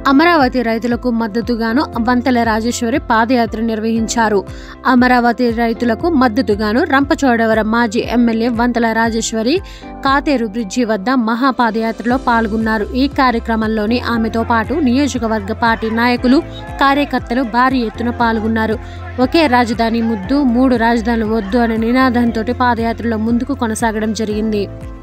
అమరావతి రైతులకు మద్దతుగాను వంతెల రాజేశ్వరి పాదయాత్ర నిర్వహించారు. అమరావతి రైతులకు మద్దతుగాను రంపచోడవరం మాజీ ఎమ్మెల్యే వంతెల రాజేశ్వరి కాతేరు బ్రిడ్జి వద్ద మహాపాదయాత్రలో పాల్గొన్నారు. ఈ కార్యక్రమంలోని ఆమెతో పాటు నియోజకవర్గ పార్టీ నాయకులు, కార్యకర్తలు భారీ ఎత్తున పాల్గొన్నారు. ఒకే రాజధాని ముద్దు, 3 రాజధానులు వద్దు అనే నినాదంతో పాదయాత్రలో ముందుకు కొనసాగడం జరిగింది.